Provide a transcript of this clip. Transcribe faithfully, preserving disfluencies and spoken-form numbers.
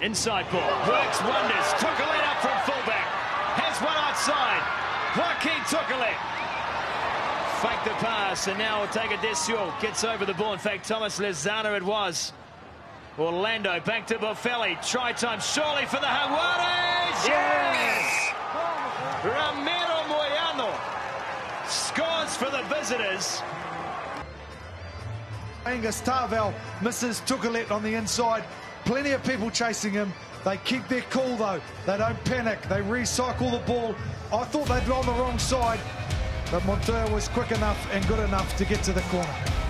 Inside ball, works wonders. Tuculet up from fullback. Has one outside. Joaquin Tuculet. Fake the pass, and now Ortega Desio gets over the ball. In fact, Thomas Lezana it was. Orlando back to Boffelli. Try time surely for the Jaguares. Yes! Ramiro Moyano scores for the visitors. Angus Tarvel misses Tuculet on the inside. Plenty of people chasing him. They keep their cool though. They don't panic. They recycle the ball. I thought they'd be on the wrong side, but Montoya was quick enough and good enough to get to the corner.